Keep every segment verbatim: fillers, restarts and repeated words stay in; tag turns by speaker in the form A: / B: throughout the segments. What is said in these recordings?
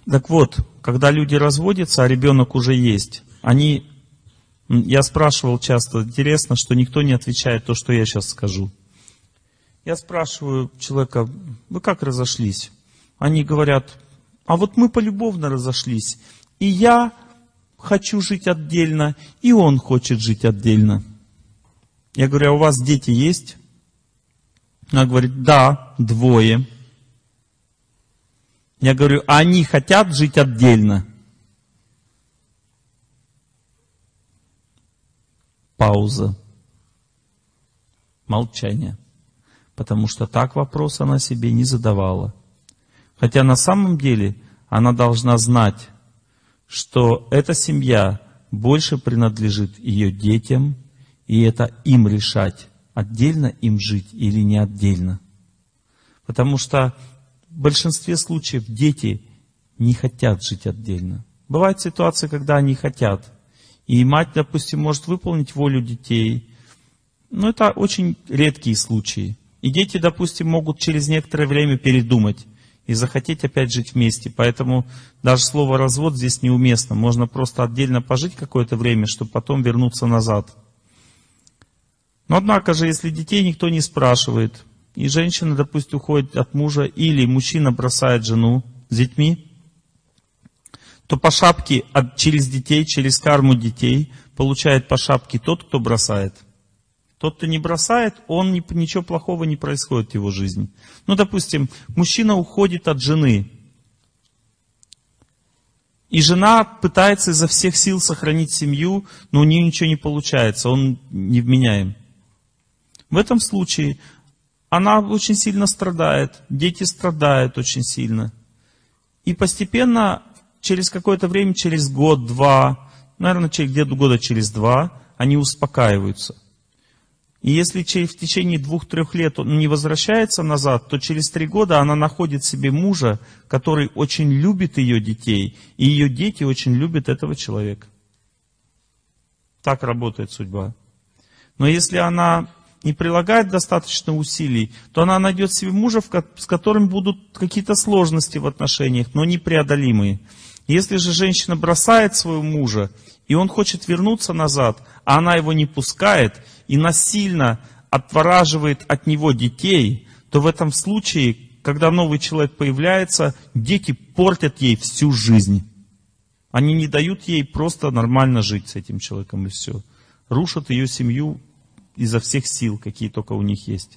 A: Так вот, когда люди разводятся, а ребенок уже есть, они, я спрашивал часто, интересно, что никто не отвечает то, что я сейчас скажу. Я спрашиваю человека: вы как разошлись? Они говорят: а вот мы полюбовно разошлись, и я хочу жить отдельно, и он хочет жить отдельно. Я говорю: а у вас дети есть? Она говорит: да, двое. Я говорю: а они хотят жить отдельно? Пауза. Молчание. Потому что так вопрос она себе не задавала. Хотя на самом деле она должна знать, что эта семья больше принадлежит ее детям, и это им решать, отдельно им жить или не отдельно. Потому что в большинстве случаев дети не хотят жить отдельно. Бывают ситуации, когда они хотят. И мать, допустим, может выполнить волю детей. Но это очень редкие случаи. И дети, допустим, могут через некоторое время передумать и захотеть опять жить вместе. Поэтому даже слово «развод» здесь неуместно. Можно просто отдельно пожить какое-то время, чтобы потом вернуться назад. Но однако же, если детей никто не спрашивает, и женщина, допустим, уходит от мужа, или мужчина бросает жену с детьми, то по шапке от, через детей, через карму детей получает по шапке тот, кто бросает. Тот, кто не бросает, он ничего плохого не происходит в его жизни. Ну, допустим, мужчина уходит от жены. И жена пытается изо всех сил сохранить семью, но у нее ничего не получается, он невменяем. В этом случае она очень сильно страдает, дети страдают очень сильно. И постепенно, через какое-то время, через год-два, наверное, где-то года через два, они успокаиваются. И если в течение двух-трех лет он не возвращается назад, то через три года она находит себе мужа, который очень любит ее детей, и ее дети очень любят этого человека. Так работает судьба. Но если она не прилагает достаточно усилий, то она найдет себе мужа, с которым будут какие-то сложности в отношениях, но непреодолимые. Если же женщина бросает своего мужа, и он хочет вернуться назад, а она его не пускает, и насильно отвораживает от него детей, то в этом случае, когда новый человек появляется, дети портят ей всю жизнь. Они не дают ей просто нормально жить с этим человеком, и все. Рушат ее семью изо всех сил, какие только у них есть.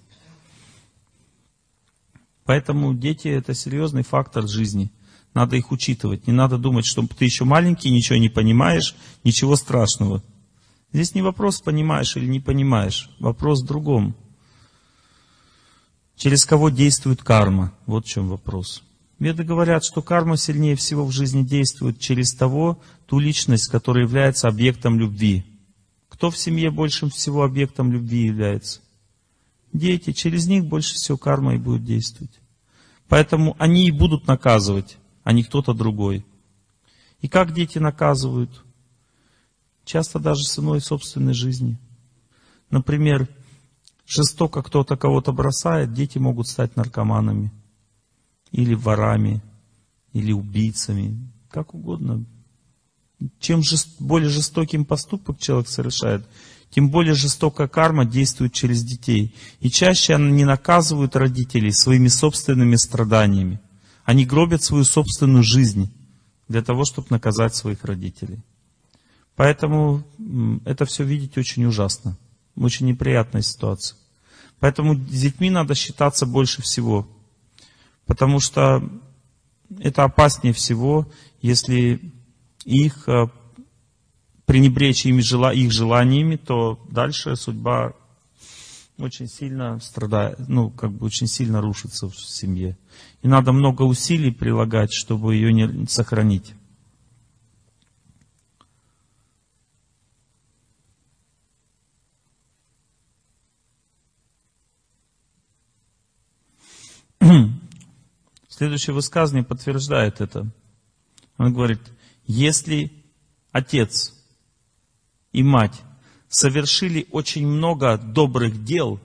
A: Поэтому дети — это серьезный фактор жизни. Надо их учитывать. Не надо думать, что ты еще маленький, ничего не понимаешь, ничего страшного. Здесь не вопрос, понимаешь или не понимаешь. Вопрос в другом. Через кого действует карма? Вот в чем вопрос. Веды говорят, что карма сильнее всего в жизни действует через того, ту личность, которая является объектом любви. Кто в семье больше всего объектом любви является? Дети. Через них больше всего карма и будет действовать. Поэтому они и будут наказывать, а не кто-то другой. И как дети наказывают? Часто даже ценой собственной жизни. Например, жестоко кто-то кого-то бросает, дети могут стать наркоманами, или ворами, или убийцами, как угодно. Чем жест... более жестоким поступок человек совершает, тем более жестокая карма действует через детей. И чаще они не наказывают родителей своими собственными страданиями. Они гробят свою собственную жизнь для того, чтобы наказать своих родителей. Поэтому это все видеть очень ужасно. Очень неприятная ситуация. Поэтому с детьми надо считаться больше всего. Потому что это опаснее всего, если их пренебречь ими, их желаниями, то дальше судьба очень сильно страдает, ну, как бы очень сильно рушится в семье. И надо много усилий прилагать, чтобы ее не сохранить. Следующее высказывание подтверждает это. Он говорит: если отец и мать совершили очень много добрых дел,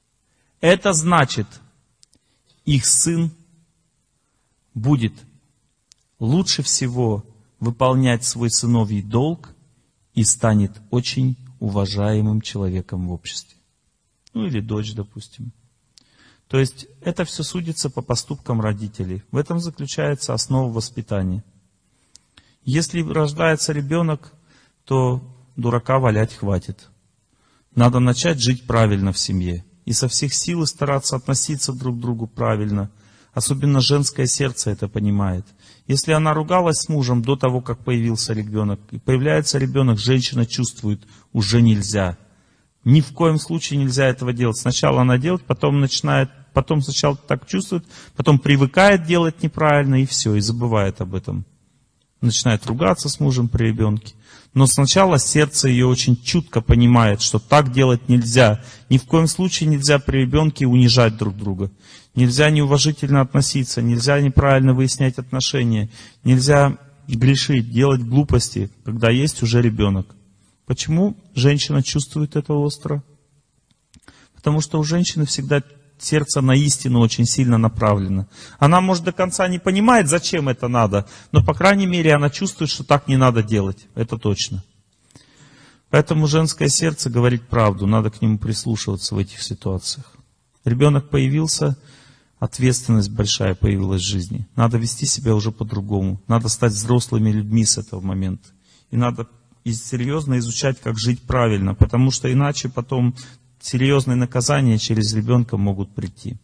A: это значит, их сын будет лучше всего выполнять свой сыновий долг и станет очень уважаемым человеком в обществе. Ну или дочь, допустим. То есть это все судится по поступкам родителей. В этом заключается основа воспитания. Если рождается ребенок, то дурака валять хватит. Надо начать жить правильно в семье. И со всех сил стараться относиться друг к другу правильно. Особенно женское сердце это понимает. Если она ругалась с мужем до того, как появился ребенок, и появляется ребенок, женщина чувствует, уже нельзя. Ни в коем случае нельзя этого делать. Сначала она делает, потом начинает, потом сначала так чувствует, потом привыкает делать неправильно, и все, и забывает об этом. Начинает ругаться с мужем при ребенке. Но сначала сердце ее очень чутко понимает, что так делать нельзя. Ни в коем случае нельзя при ребенке унижать друг друга. Нельзя неуважительно относиться, нельзя неправильно выяснять отношения, нельзя грешить, делать глупости, когда есть уже ребенок. Почему женщина чувствует это остро? Потому что у женщины всегда сердце на истину очень сильно направлено. Она, может, до конца не понимает, зачем это надо, но, по крайней мере, она чувствует, что так не надо делать. Это точно. Поэтому женское сердце говорит правду, надо к нему прислушиваться в этих ситуациях. Ребенок появился, ответственность большая появилась в жизни. Надо вести себя уже по-другому. Надо стать взрослыми людьми с этого момента. И надо серьезно изучать, как жить правильно, потому что иначе потом серьезные наказания через ребенка могут прийти.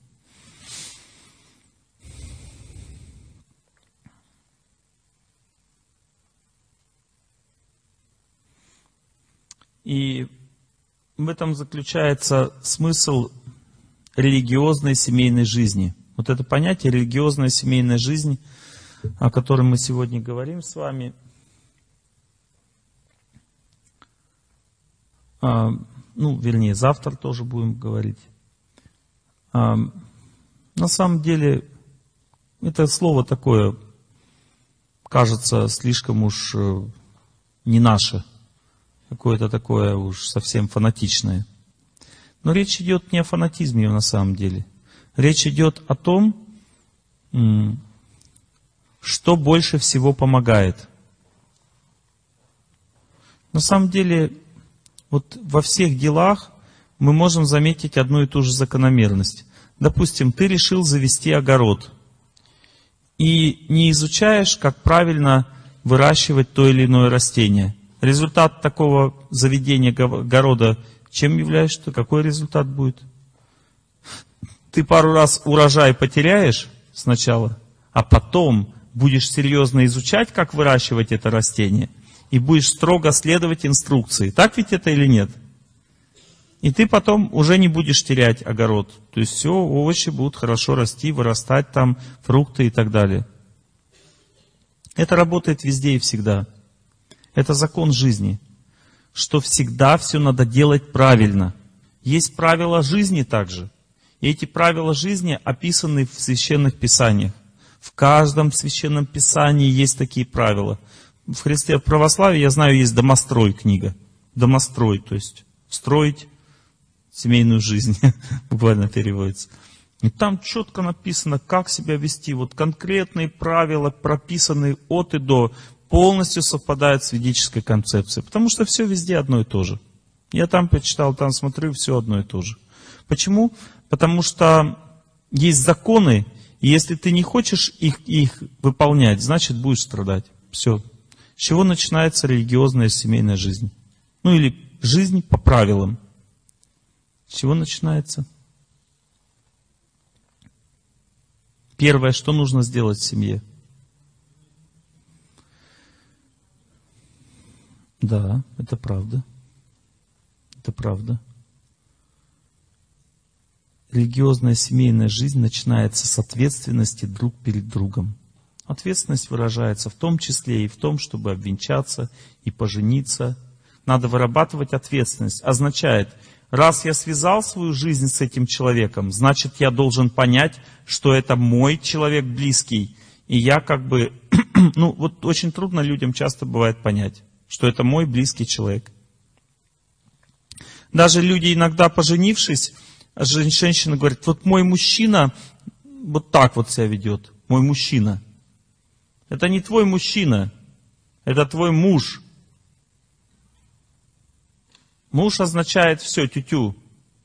A: И в этом заключается смысл религиозной семейной жизни. Вот это понятие религиозная семейная жизнь, о котором мы сегодня говорим с вами, ну, вернее, завтра тоже будем говорить. На самом деле, это слово такое, кажется, слишком уж не наше, какое-то такое уж совсем фанатичное. Но речь идет не о фанатизме на самом деле. Речь идет о том, что больше всего помогает. На самом деле, вот во всех делах мы можем заметить одну и ту же закономерность. Допустим, ты решил завести огород и не изучаешь, как правильно выращивать то или иное растение. Результат такого заведения огорода чем являешься? Какой результат будет? Ты пару раз урожай потеряешь сначала, а потом будешь серьезно изучать, как выращивать это растение, и будешь строго следовать инструкции. Так ведь это или нет? И ты потом уже не будешь терять огород. То есть все, овощи будут хорошо расти, вырастать там, фрукты и так далее. Это работает везде и всегда. Это закон жизни, что всегда все надо делать правильно. Есть правила жизни также. И эти правила жизни описаны в священных писаниях. В каждом священном писании есть такие правила. В Христе, в православии, я знаю, есть домострой книга. Домострой, то есть строить семейную жизнь, буквально переводится. И там четко написано, как себя вести. Вот конкретные правила, прописанные от и до, полностью совпадают с ведической концепцией. Потому что все везде одно и то же. Я там почитал, там смотрю, все одно и то же. Почему? Потому что есть законы, и если ты не хочешь их, их выполнять, значит будешь страдать. Все. С чего начинается религиозная семейная жизнь? Ну или жизнь по правилам. С чего начинается? Первое, что нужно сделать в семье? Да, это правда. Это правда. Религиозная семейная жизнь начинается с ответственности друг перед другом. Ответственность выражается в том числе и в том, чтобы обвенчаться и пожениться. Надо вырабатывать ответственность. Означает, раз я связал свою жизнь с этим человеком, значит, я должен понять, что это мой человек близкий. И я как бы, ну вот очень трудно людям часто бывает понять, что это мой близкий человек. Даже люди, иногда поженившись, женщина говорит, вот мой мужчина вот так вот себя ведет, мой мужчина. Это не твой мужчина, это твой муж. Муж означает все, тю-тю.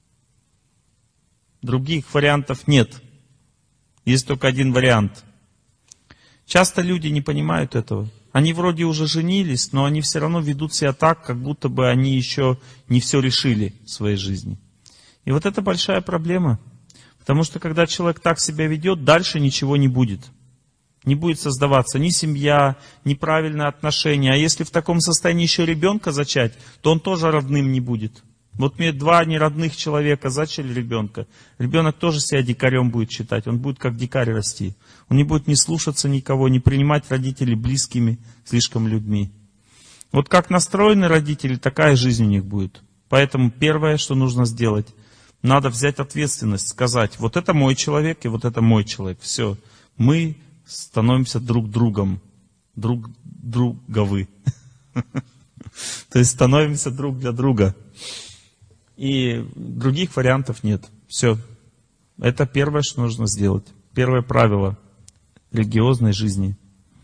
A: Других вариантов нет. Есть только один вариант. Часто люди не понимают этого. Они вроде уже женились, но они все равно ведут себя так, как будто бы они еще не все решили в своей жизни. И вот это большая проблема. Потому что когда человек так себя ведет, дальше ничего не будет. Не будет создаваться ни семья, ни правильные отношения. А если в таком состоянии еще ребенка зачать, то он тоже родным не будет. Вот мне два неродных человека зачали ребенка. Ребенок тоже себя дикарем будет считать. Он будет как дикарь расти. Он не будет не слушаться никого, не принимать родителей близкими слишком людьми. Вот как настроены родители, такая жизнь у них будет. Поэтому первое, что нужно сделать, надо взять ответственность, сказать, вот это мой человек и вот это мой человек. Все, мы становимся друг другом. Друг друговы. То есть становимся друг для друга. И других вариантов нет. Все. Это первое, что нужно сделать. Первое правило религиозной жизни.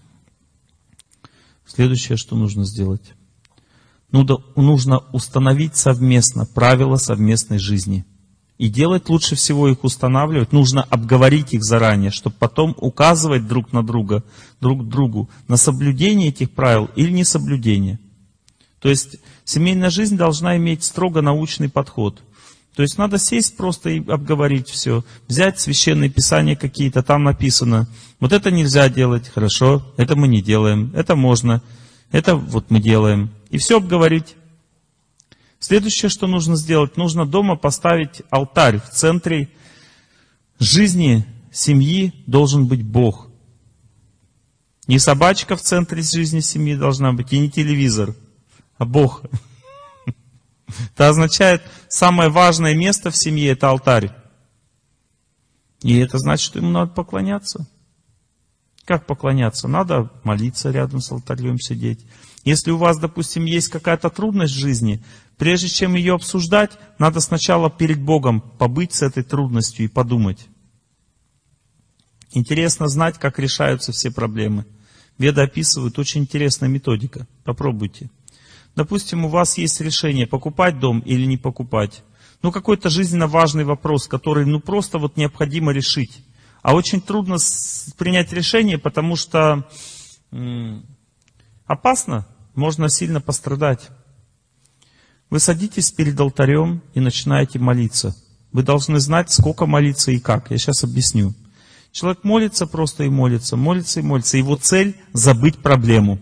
A: Следующее, что нужно сделать. Нужно установить совместно правила совместной жизни. И делать лучше всего их устанавливать. Нужно обговорить их заранее, чтобы потом указывать друг на друга, друг другу на соблюдение этих правил или несоблюдение. То есть семейная жизнь должна иметь строго научный подход. То есть надо сесть просто и обговорить все. Взять священные писания какие-то, там написано, вот это нельзя делать, хорошо, это мы не делаем, это можно, это вот мы делаем. И все обговорить. Следующее, что нужно сделать, нужно дома поставить алтарь. В центре жизни семьи должен быть Бог. Не собачка в центре жизни семьи должна быть, и не телевизор. А Бог. Это означает, самое важное место в семье — это алтарь. И это значит, что ему надо поклоняться. Как поклоняться? Надо молиться рядом с алтарем, сидеть. Если у вас, допустим, есть какая-то трудность в жизни, прежде чем ее обсуждать, надо сначала перед Богом побыть с этой трудностью и подумать. Интересно знать, как решаются все проблемы. Веды описывают, очень интересная методика. Попробуйте. Допустим, у вас есть решение, покупать дом или не покупать. Ну, какой-то жизненно важный вопрос, который, ну, просто вот необходимо решить. А очень трудно принять решение, потому что м- опасно, можно сильно пострадать. Вы садитесь перед алтарем и начинаете молиться. Вы должны знать, сколько молиться и как. Я сейчас объясню. Человек молится просто и молится, молится и молится. Его цель — забыть проблему.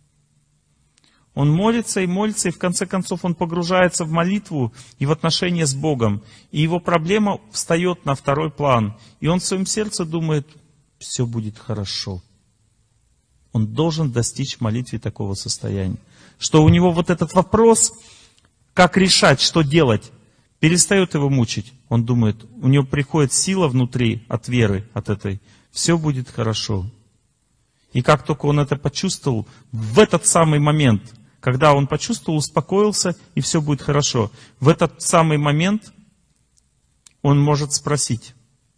A: Он молится и молится, и в конце концов он погружается в молитву и в отношения с Богом. И его проблема встает на второй план. И он в своем сердце думает, все будет хорошо. Он должен достичь в молитве такого состояния. Что у него вот этот вопрос, как решать, что делать, перестает его мучить. Он думает, у него приходит сила внутри от веры, от этой. Все будет хорошо. И как только он это почувствовал, в этот самый момент, когда он почувствовал, успокоился, и все будет хорошо. В этот самый момент он может спросить.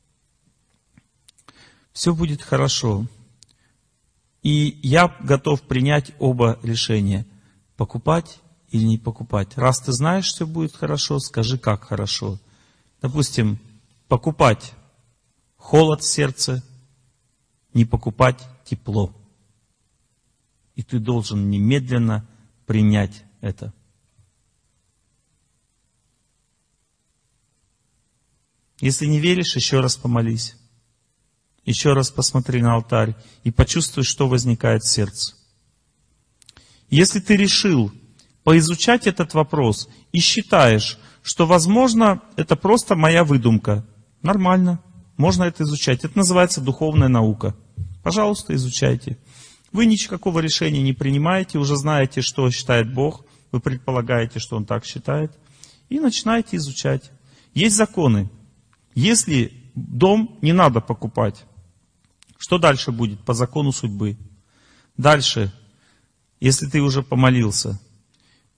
A: Все будет хорошо. И я готов принять оба решения. Покупать или не покупать. Раз ты знаешь, что будет хорошо, скажи, как хорошо. Допустим, покупать холод в сердце, не покупать тепло. И ты должен немедленно принять это. Если не веришь, еще раз помолись. Еще раз посмотри на алтарь и почувствуй, что возникает в сердце. Если ты решил поизучать этот вопрос и считаешь, что, возможно, это просто моя выдумка, нормально, можно это изучать. Это называется духовная наука. Пожалуйста, изучайте. Вы никакого решения не принимаете, уже знаете, что считает Бог, вы предполагаете, что Он так считает, и начинаете изучать. Есть законы. Если дом не надо покупать, что дальше будет по закону судьбы? Дальше, если ты уже помолился,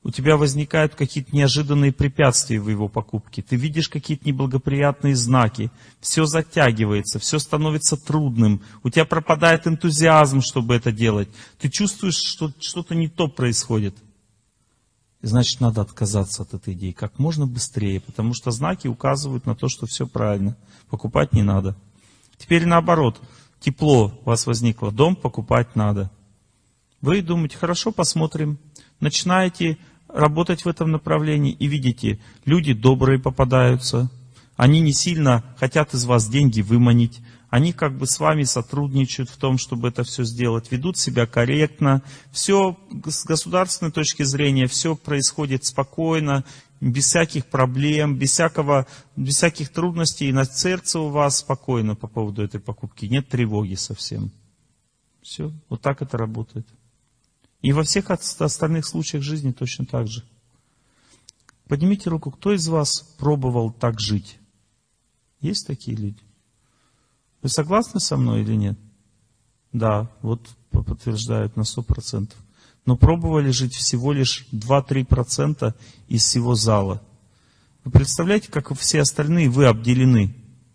A: У тебя возникают какие-то неожиданные препятствия в его покупке. Ты видишь какие-то неблагоприятные знаки. Все затягивается, все становится трудным. У тебя пропадает энтузиазм, чтобы это делать. Ты чувствуешь, что что-то не то происходит. Значит, надо отказаться от этой идеи как можно быстрее, потому что знаки указывают на то, что все правильно. Покупать не надо. Теперь наоборот. Тепло у вас возникло. Дом покупать надо. Вы думаете, хорошо, посмотрим. Начинаете работать в этом направлении и видите, люди добрые попадаются. Они не сильно хотят из вас деньги выманить. Они как бы с вами сотрудничают в том, чтобы это все сделать. Ведут себя корректно. Все с государственной точки зрения, все происходит спокойно, без всяких проблем, без, всякого, без всяких трудностей. И на сердце у вас спокойно по поводу этой покупки. Нет тревоги совсем. Все, вот так это работает. И во всех остальных случаях жизни точно так же. Поднимите руку, кто из вас пробовал так жить? Есть такие люди? Вы согласны со мной или нет? Да, вот подтверждают на сто процентов. Но пробовали жить всего лишь два-три процента из всего зала. Вы представляете, как все остальные вы обделены?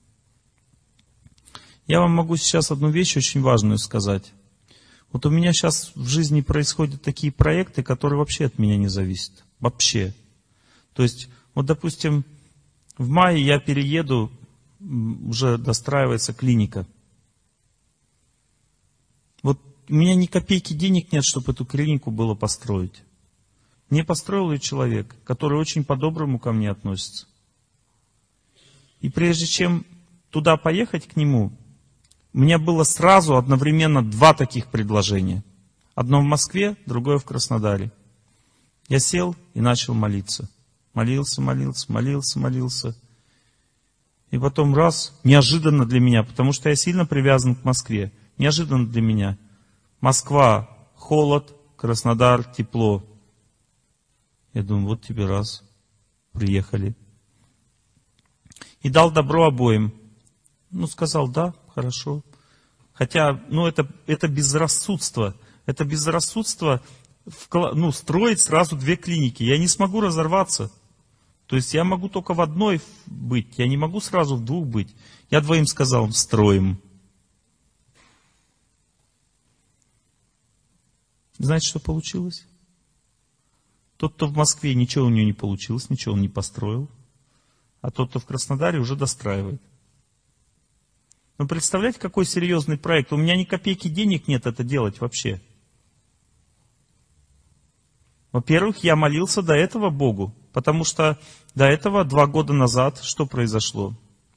A: Я вам могу сейчас одну вещь очень важную сказать. Вот у меня сейчас в жизни происходят такие проекты, которые вообще от меня не зависят. Вообще. То есть, вот допустим, в мае я перееду, уже достраивается клиника. Вот у меня ни копейки денег нет, чтобы эту клинику было построить. Мне построил ее человек, который очень по-доброму ко мне относится. И прежде чем туда поехать к нему, у меня было сразу одновременно два таких предложения. Одно в Москве, другое в Краснодаре. Я сел и начал молиться. Молился, молился, молился, молился. И потом раз, неожиданно для меня, потому что я сильно привязан к Москве. Неожиданно для меня. Москва, холод, Краснодар, тепло. Я думаю, вот тебе раз. Приехали. И дал добро обоим. Ну, сказал, да, хорошо. Хотя, ну, это, это безрассудство. Это безрассудство, ну, строить сразу две клиники. Я не смогу разорваться. То есть я могу только в одной быть. Я не могу сразу в двух быть. Я двоим сказал, строим. Знаете, что получилось? Тот, кто в Москве, ничего у него не получилось, ничего он не построил. А тот, кто в Краснодаре, уже достраивает. Ну, представляете, какой серьезный проект? У меня ни копейки денег нет это делать вообще. Во-первых, я молился до этого Богу, потому что до этого, два года назад, что произошло?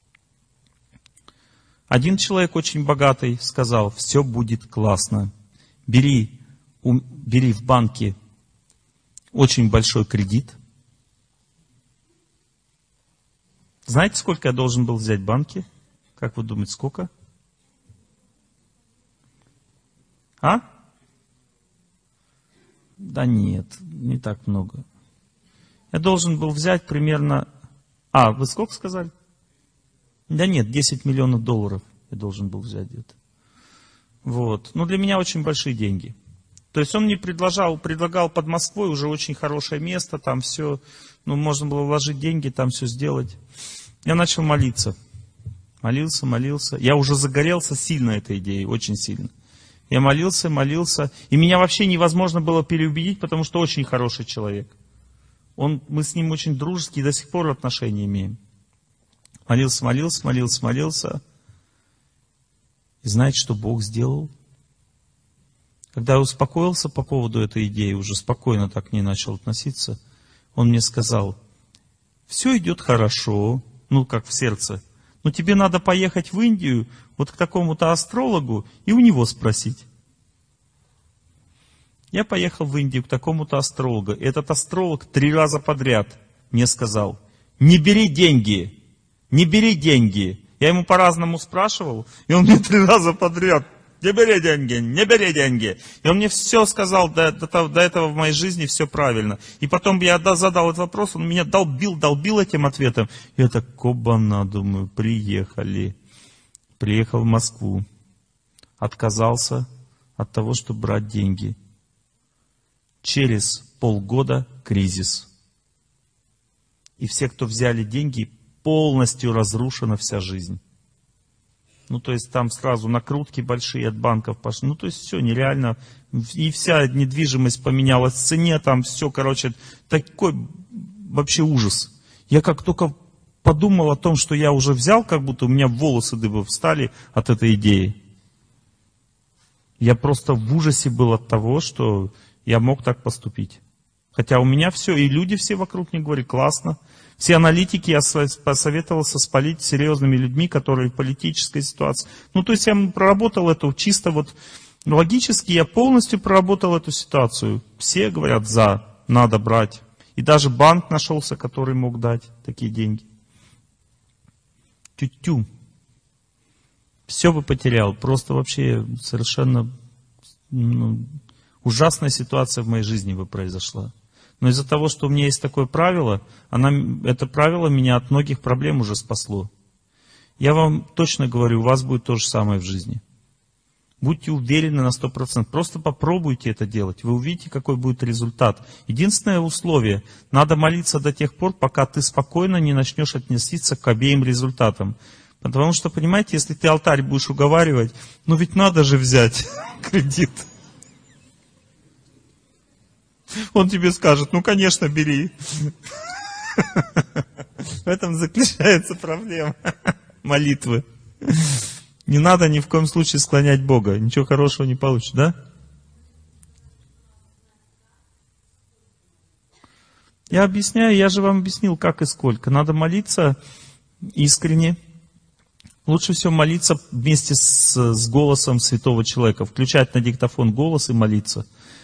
A: Один человек очень богатый сказал, все будет классно. Бери, у, бери в банке очень большой кредит. Знаете, сколько я должен был взять в банке? Как вы думаете, сколько? А? Да нет, не так много. Я должен был взять примерно... А, вы сколько сказали? Да нет, десять миллионов долларов я должен был взять где-то. Вот. Ну, для меня очень большие деньги. То есть он мне предлагал, предлагал под Москвой уже очень хорошее место, там все, ну, можно было вложить деньги, там все сделать. Я начал молиться. Молился, молился. Я уже загорелся сильно этой идеей, очень сильно. Я молился, молился. И меня вообще невозможно было переубедить, потому что очень хороший человек. Он, мы с ним очень дружеские, до сих пор отношения имеем. Молился, молился, молился, молился. И знаете, что Бог сделал? Когда я успокоился по поводу этой идеи, уже спокойно так к ней начал относиться, он мне сказал, все идет хорошо, ну как в сердце. Но тебе надо поехать в Индию, вот к такому-то астрологу, и у него спросить. Я поехал в Индию к такому-то астрологу. Этот астролог три раза подряд мне сказал, не бери деньги, не бери деньги. Я ему по-разному спрашивал, и он мне три раза подряд, не бери деньги, не бери деньги. И он мне все сказал, до, до, до этого в моей жизни все правильно. И потом я задал этот вопрос, он меня долбил, долбил этим ответом. Я так, кобана, думаю, приехали. Приехал в Москву. Отказался от того, чтобы брать деньги. Через полгода кризис. И все, кто взяли деньги, полностью разрушена вся жизнь. Ну, то есть там сразу накрутки большие от банков пошли. Ну, то есть все нереально. И вся недвижимость поменялась в цене, там все, короче, такой вообще ужас. Я как только подумал о том, что я уже взял, как будто у меня волосы дыбом встали от этой идеи. Я просто в ужасе был от того, что я мог так поступить. Хотя у меня все, и люди все вокруг мне говорят, классно. Все аналитики я посоветовался спалить серьезными людьми, которые в политической ситуации. Ну, то есть я проработал это чисто вот логически, я полностью проработал эту ситуацию. Все говорят за, надо брать. И даже банк нашелся, который мог дать такие деньги. Тю-тю. Все бы потерял. Просто вообще совершенно ну, ужасная ситуация в моей жизни бы произошла. Но из-за того, что у меня есть такое правило, она, это правило меня от многих проблем уже спасло. Я вам точно говорю, у вас будет то же самое в жизни. Будьте уверены на сто процентов. Просто попробуйте это делать. Вы увидите, какой будет результат. Единственное условие, надо молиться до тех пор, пока ты спокойно не начнешь относиться к обеим результатам. Потому что, понимаете, если ты алтарь будешь уговаривать, ну ведь надо же взять кредит. Он тебе скажет, ну конечно, бери. В этом заключается проблема молитвы. Не надо ни в коем случае склонять Бога. Ничего хорошего не получится, да? Я объясняю, я же вам объяснил, как и сколько. Надо молиться искренне. Лучше всего молиться вместе с, с голосом святого человека. Включать на диктофон голос и молиться.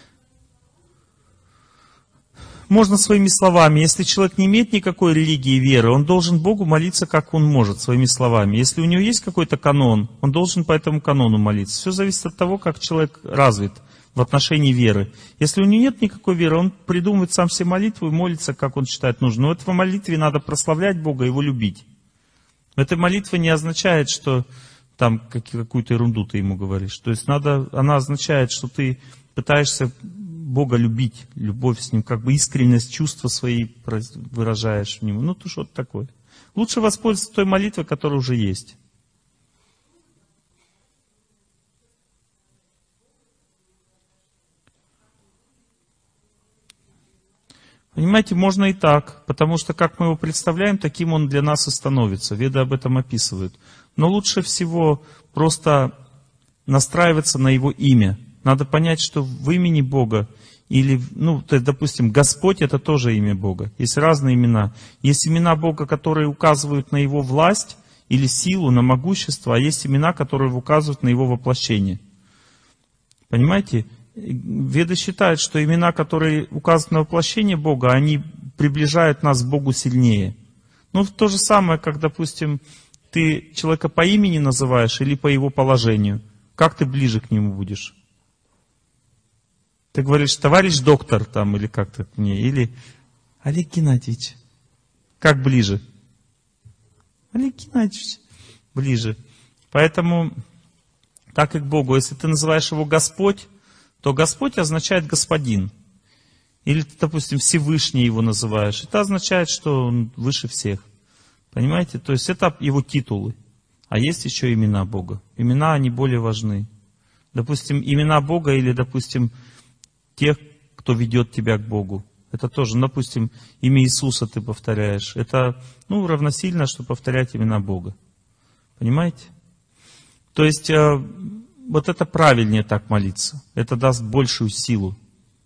A: Можно своими словами. Если человек не имеет никакой религии и веры, он должен Богу молиться, как он может, своими словами. Если у него есть какой-то канон, он должен по этому канону молиться. Все зависит от того, как человек развит в отношении веры. Если у него нет никакой веры, он придумывает сам себе молитву и молится, как он считает нужным. Но в этой молитве надо прославлять Бога и Его любить. Эта молитва не означает, что там какую-то ерунду ты ему говоришь. То есть надо, она означает, что ты пытаешься Бога любить, любовь с Ним, как бы искренность чувства свои выражаешь в Нему. Ну, то что-то такое. Лучше воспользоваться той молитвой, которая уже есть. Понимаете, можно и так, потому что как мы его представляем, таким он для нас и становится. Веды об этом описывают. Но лучше всего просто настраиваться на его имя. Надо понять, что в имени Бога, или, ну, то есть, допустим, Господь — это тоже имя Бога. Есть разные имена. Есть имена Бога, которые указывают на Его власть или силу, на могущество, а есть имена, которые указывают на Его воплощение. Понимаете? Веды считают, что имена, которые указывают на воплощение Бога, они приближают нас к Богу сильнее. Ну, то же самое, как, допустим, ты человека по имени называешь или по его положению. Как ты ближе к нему будешь? Ты говоришь, товарищ доктор, там, или как-то к мне, или Олег Геннадьевич. Как ближе? Олег Геннадьевич. Ближе. Поэтому, так и к Богу. Если ты называешь его Господь, то Господь означает господин. Или ты, допустим, Всевышний его называешь. Это означает, что он выше всех. Понимаете? То есть это его титулы. А есть еще имена Бога. Имена, они более важны. Допустим, имена Бога или, допустим, тех, кто ведет тебя к Богу. Это тоже, допустим, имя Иисуса ты повторяешь. Это, ну, равносильно, что повторять имена Бога. Понимаете? То есть, э, вот это правильнее так молиться. Это даст большую силу.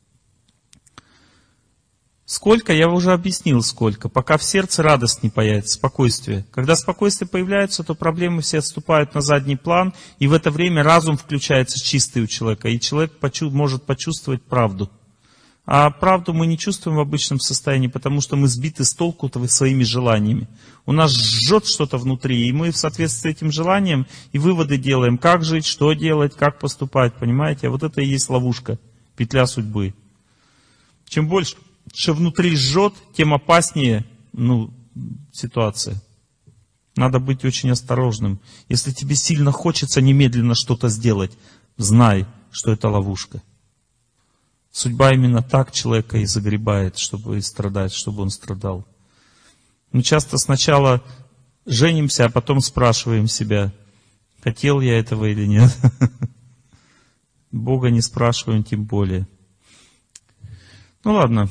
A: Сколько? Я уже объяснил, сколько. Пока в сердце радость не появится, спокойствие. Когда спокойствие появляется, то проблемы все отступают на задний план, и в это время разум включается чистый у человека, и человек почу- может почувствовать правду. А правду мы не чувствуем в обычном состоянии, потому что мы сбиты с толку своими желаниями. У нас жжет что-то внутри, и мы в соответствии с этим желанием и выводы делаем, как жить, что делать, как поступать, понимаете? А вот это и есть ловушка, петля судьбы. Чем больше... Что внутри жжет, тем опаснее, ну, ситуация. Надо быть очень осторожным. Если тебе сильно хочется немедленно что-то сделать, знай, что это ловушка. Судьба именно так человека и загребает, чтобы страдать, чтобы он страдал. Мы часто сначала женимся, а потом спрашиваем себя, хотел я этого или нет. Бога не спрашиваем тем более. Ну ладно.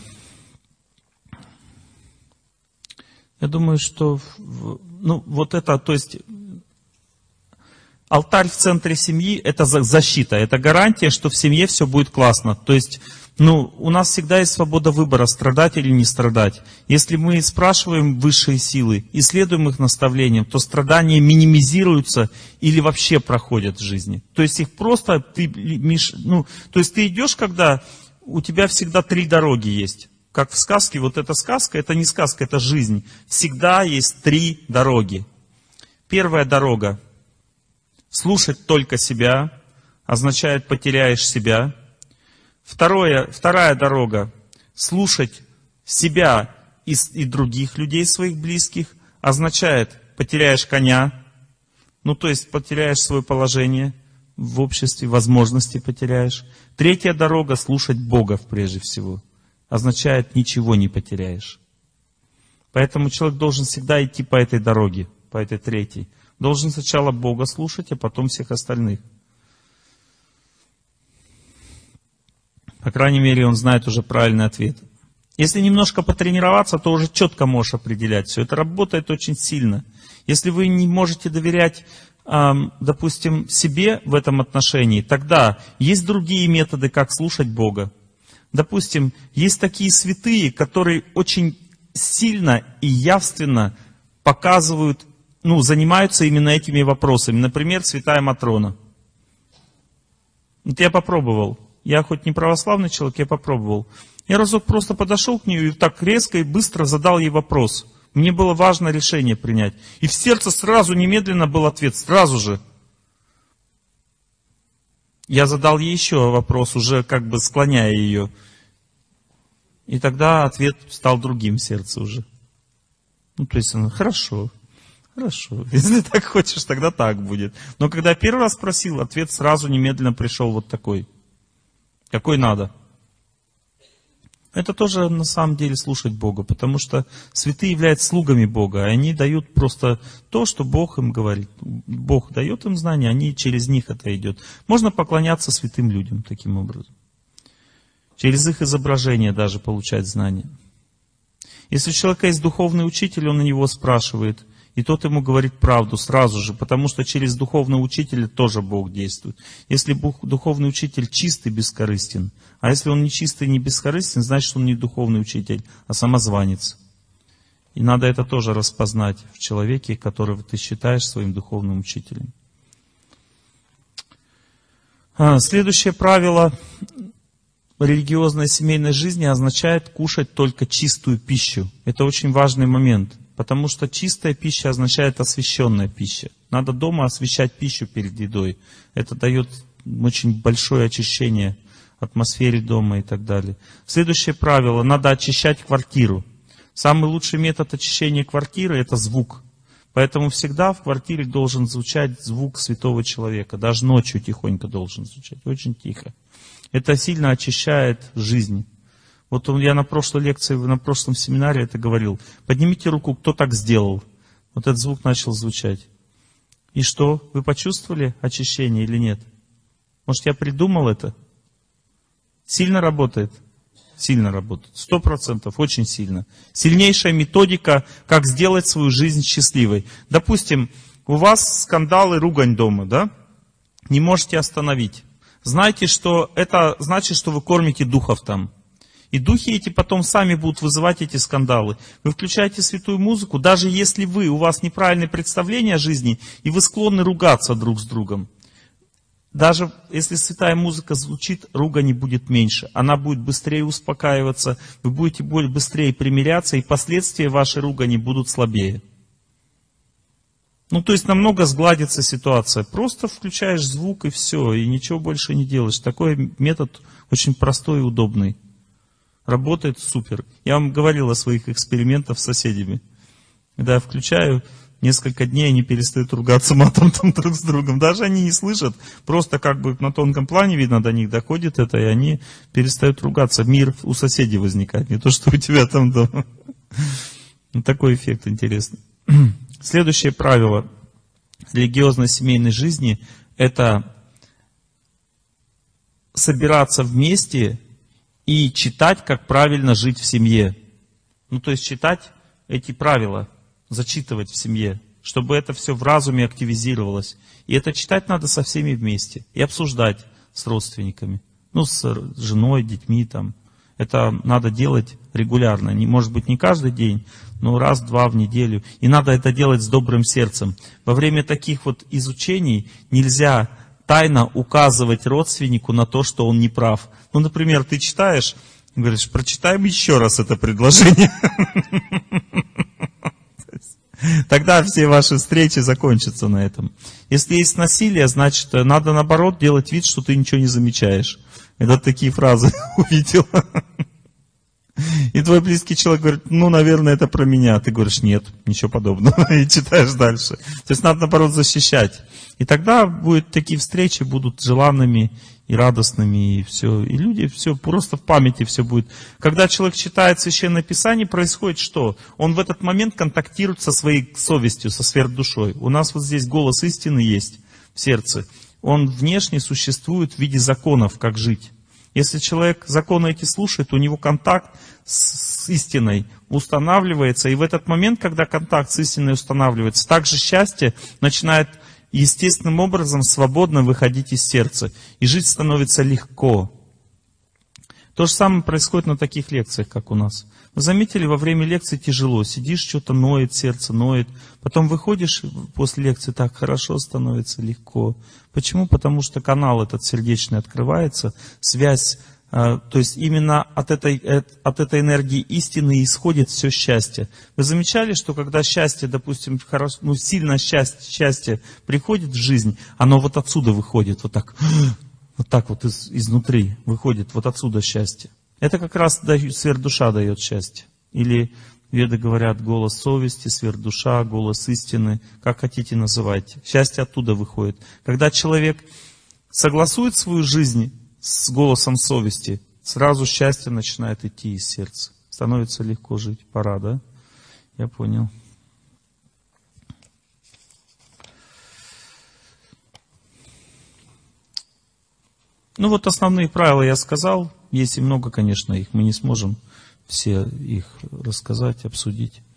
A: Я думаю, что ну, вот это, то есть алтарь в центре семьи — это защита, это гарантия, что в семье все будет классно. То есть, ну, у нас всегда есть свобода выбора, страдать или не страдать. Если мы спрашиваем высшие силы и следуем их наставлениям, то страдания минимизируются или вообще проходят в жизни. То есть их просто, ты, ну, то есть ты идешь, когда у тебя всегда три дороги есть. Как в сказке, вот эта сказка, это не сказка, это жизнь. Всегда есть три дороги. Первая дорога. Слушать только себя означает потеряешь себя. Второе, вторая дорога. Слушать себя и, и других людей, своих близких, означает потеряешь коня. Ну, то есть потеряешь свое положение в обществе, возможности потеряешь. Третья дорога — слушать Бога прежде всего. Означает ничего не потеряешь. Поэтому человек должен всегда идти по этой дороге, по этой третьей. Должен сначала Бога слушать, а потом всех остальных. По крайней мере, он знает уже правильный ответ. Если немножко потренироваться, то уже четко можешь определять все. Это работает очень сильно. Если вы не можете доверять, допустим, себе в этом отношении, тогда есть другие методы, как слушать Бога. Допустим, есть такие святые, которые очень сильно и явственно показывают, ну, занимаются именно этими вопросами. Например, святая Матрона. Вот я попробовал. Я хоть не православный человек, я попробовал. Я разок просто подошел к ней и так резко и быстро задал ей вопрос. Мне было важно решение принять. И в сердце сразу, немедленно был ответ, сразу же. Я задал ей еще вопрос, уже как бы склоняя ее. И тогда ответ стал другим в сердце уже. Ну, то есть она, хорошо, хорошо. Если так хочешь, тогда так будет. Но когда я первый раз спросил, ответ сразу немедленно пришел вот такой. Какой надо. Это тоже на самом деле слушать Бога, потому что святые являются слугами Бога, и они дают просто то, что Бог им говорит. Бог дает им знания, они через них это идет. Можно поклоняться святым людям таким образом. Через их изображение даже получать знания. Если у человека есть духовный учитель, он на него спрашивает, и тот ему говорит правду сразу же, потому что через духовного учителя тоже Бог действует. Если духовный учитель чистый, бескорыстен, а если он не чистый, не бескорыстен, значит, он не духовный учитель, а самозванец. И надо это тоже распознать в человеке, которого ты считаешь своим духовным учителем. А, следующее правило религиозной семейной жизни означает кушать только чистую пищу. Это очень важный момент. Потому что чистая пища означает освященная пища. Надо дома освящать пищу перед едой. Это дает очень большое очищение атмосфере дома и так далее. Следующее правило. Надо очищать квартиру. Самый лучший метод очищения квартиры — это звук. Поэтому всегда в квартире должен звучать звук святого человека. Даже ночью тихонько должен звучать. Очень тихо. Это сильно очищает жизнь. Вот я на прошлой лекции, на прошлом семинаре это говорил. Поднимите руку, кто так сделал. Вот этот звук начал звучать. И что? Вы почувствовали очищение или нет? Может, я придумал это? Сильно работает? Сильно работает. Сто процентов, очень сильно. Сильнейшая методика, как сделать свою жизнь счастливой. Допустим, у вас скандалы, ругань дома, да? Не можете остановить. Знаете, что это значит, что вы кормите духов там. И духи эти потом сами будут вызывать эти скандалы. Вы включаете святую музыку, даже если вы, у вас неправильное представление о жизни, и вы склонны ругаться друг с другом. Даже если святая музыка звучит, ругани будет меньше. Она будет быстрее успокаиваться, вы будете быстрее примиряться, и последствия вашей ругани будут слабее. Ну, то есть намного сгладится ситуация. Просто включаешь звук и все, и ничего больше не делаешь. Такой метод очень простой и удобный. Работает супер. Я вам говорил о своих экспериментах с соседями. Когда я включаю несколько дней они перестают ругаться матом там друг с другом. Даже они не слышат, просто как бы на тонком плане, видно, до них доходит это, и они перестают ругаться. Мир у соседей возникает, не то, что у тебя там дома. Такой эффект интересный. Следующее правило религиозной семейной жизни — это собираться вместе и читать, как правильно жить в семье. Ну, то есть читать эти правила, зачитывать в семье, чтобы это все в разуме активизировалось. И это читать надо со всеми вместе и обсуждать с родственниками, ну, с женой, детьми там. Это надо делать регулярно. Не, может быть, не каждый день, но раз-два в неделю. И надо это делать с добрым сердцем. Во время таких вот изучений нельзя тайно указывать родственнику на то, что он не прав. Ну, например, ты читаешь, говоришь, прочитаем еще раз это предложение. Тогда все ваши встречи закончатся на этом. Если есть насилие, значит, надо наоборот делать вид, что ты ничего не замечаешь. Это такие фразы увидел. И твой близкий человек говорит, ну, наверное, это про меня. Ты говоришь, нет, ничего подобного. И читаешь дальше. То есть надо, наоборот, защищать. И тогда будут такие встречи, будут желанными и радостными, и все. И люди, все, просто в памяти все будет. Когда человек читает Священное Писание, происходит что? Он в этот момент контактирует со своей совестью, со сверхдушой. У нас вот здесь голос истины есть в сердце. Он внешне существует в виде законов, как жить. Если человек законы эти слушает, у него контакт с, с истиной устанавливается. И в этот момент, когда контакт с истиной устанавливается, также счастье начинает естественным образом свободно выходить из сердца. И жить становится легко. То же самое происходит на таких лекциях, как у нас. Вы заметили, во время лекции тяжело. Сидишь, что-то ноет, сердце ноет. Потом выходишь после лекции, так хорошо становится, легко. Почему? Потому что канал этот сердечный открывается, связь, то есть именно от этой, от этой энергии истины исходит все счастье. Вы замечали, что когда счастье, допустим, хорошо, ну, сильно счастье, счастье приходит в жизнь, оно вот отсюда выходит, вот так, вот так вот из, изнутри выходит, вот отсюда счастье. Это как раз сверхдуша дает счастье. Или веды говорят голос совести, сверхдуша, голос истины, как хотите называйте. Счастье оттуда выходит. Когда человек согласует свою жизнь с голосом совести, сразу счастье начинает идти из сердца. Становится легко жить. Пора, да? Я понял. Ну вот основные правила я сказал. Есть и много, конечно, их. Мы не сможем все их рассказать, обсудить.